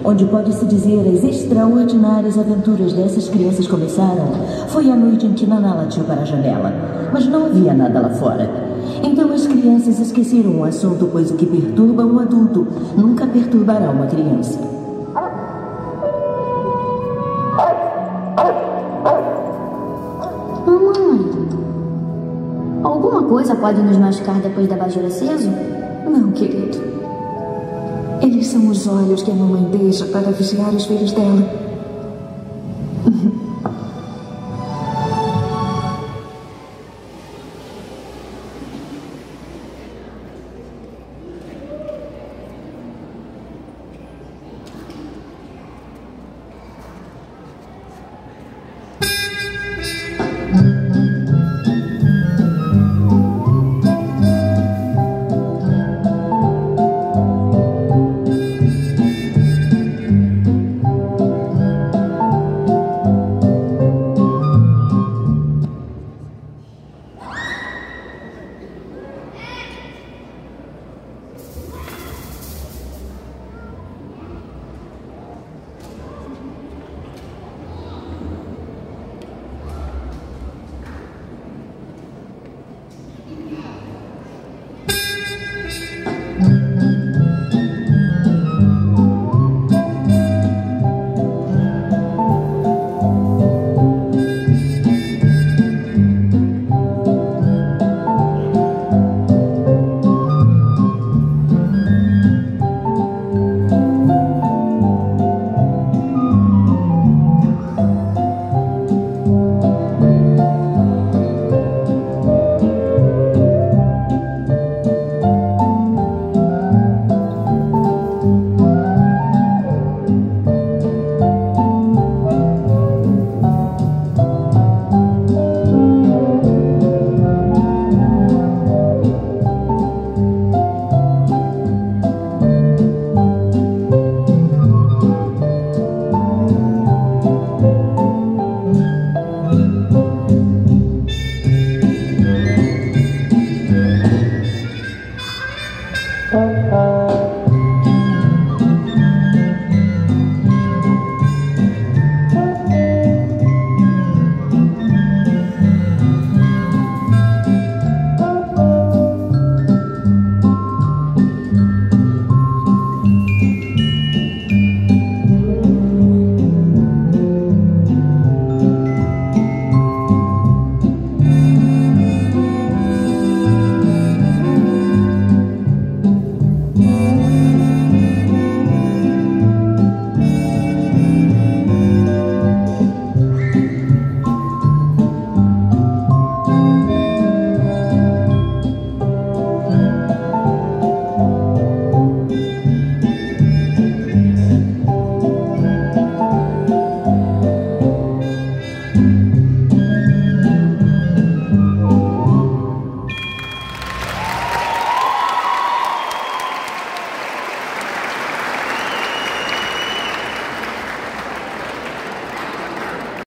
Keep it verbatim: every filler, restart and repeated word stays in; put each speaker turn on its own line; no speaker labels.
onde pode-se dizer as extraordinárias aventuras dessas crianças começaram, foi a noite em que Naná latiu para a janela, mas não havia nada lá fora. Então as crianças esqueceram o assunto, pois o que perturba um adulto nunca perturbará uma criança.
Mamãe, alguma coisa pode nos machucar depois da abajur aceso?
Não, querido. Eles são os olhos que a mamãe deixa para vigiar os filhos dela.